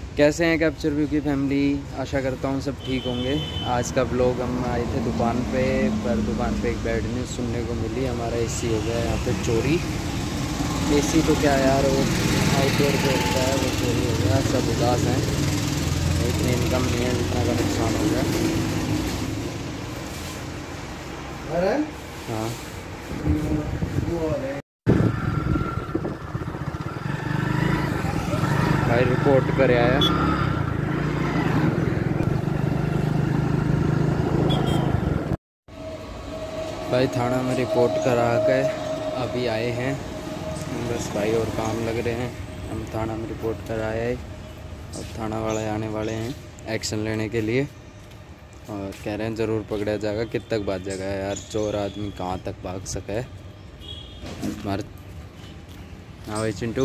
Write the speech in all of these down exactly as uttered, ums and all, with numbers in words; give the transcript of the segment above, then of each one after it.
कैसे हैं capture view की फैमिली। आशा करता हूँ सब ठीक होंगे। आज का ब्लॉग हम आए थे दुकान पे, पर दुकान पे एक बैड न्यूज़ सुनने को मिली। हमारा एसी हो गया यहाँ पे चोरी। एसी तो क्या यार, वो आउटडोर जो होता है वो चोरी हो गया। सब उदास हैं, इतनी इनकम नहीं है जितना का नुकसान हो गया। अरे हाँ भाई रिपोर्ट करे आया। भाई थाना में रिपोर्ट करा के अभी आए हैं बस भाई, और काम लग रहे हैं। हम थाना में रिपोर्ट कराए आए और थाना वाले आने वाले हैं एक्शन लेने के लिए, और कह रहे हैं ज़रूर पकड़ा जाएगा। कित तक भाग जाएगा यार, चोर आदमी कहाँ तक भाग सके है मार। हाँ भाई चिंटू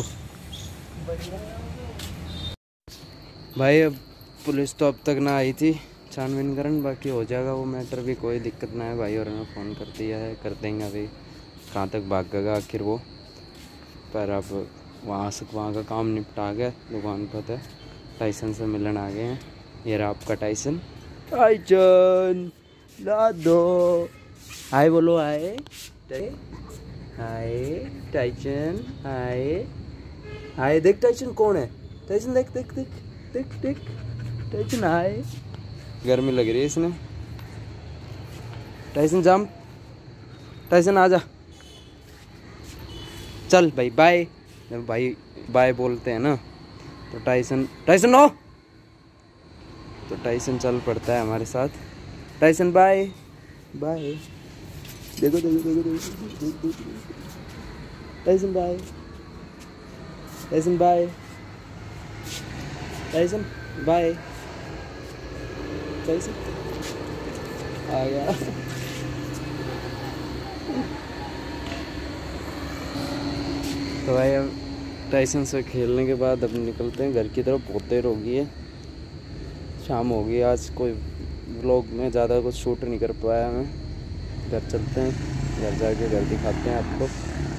भाई, अब पुलिस तो अब तक ना आई थी छानबीन करन, बाकी हो जाएगा वो मैटर भी, कोई दिक्कत ना है भाई। और हमें फ़ोन कर दिया है, कर देंगे अभी। कहाँ तक भागेगा आखिर वो, पर अब वहाँ से वहाँ का काम निपटा गया। दुकान पर थे, टाइसन से मिलन आ गए हैं। ये रहा आपका टाइसन। टाइसन ला दो, हाय बोलो, हाय हाय टाइसन, हाय हाय। देख टाइसन कौन है, टाइसन देख देख देख देख देख टाइसन हाय। गर्मी लग रही है इसने। टाइसन जंप, टाइसन आजा, चल भाई बाय। जब भाई बाय बोलते हैं ना तो टाइसन टाइसन नो, तो टाइसन चल पड़ता है हमारे साथ। टाइसन बाय बाय, देखो देखो देखो देखो Tyson bye, Tyson bye, Tyson bye, Tyson आ गया। तो भाई अब टाइसन से खेलने के बाद अब निकलते हैं घर की तरफ। बहुत देर हो गई है, शाम हो गई। आज कोई व्लॉग में ज़्यादा कुछ शूट नहीं कर पाया मैं। घर चलते हैं, घर जाके घर दिखाते हैं आपको।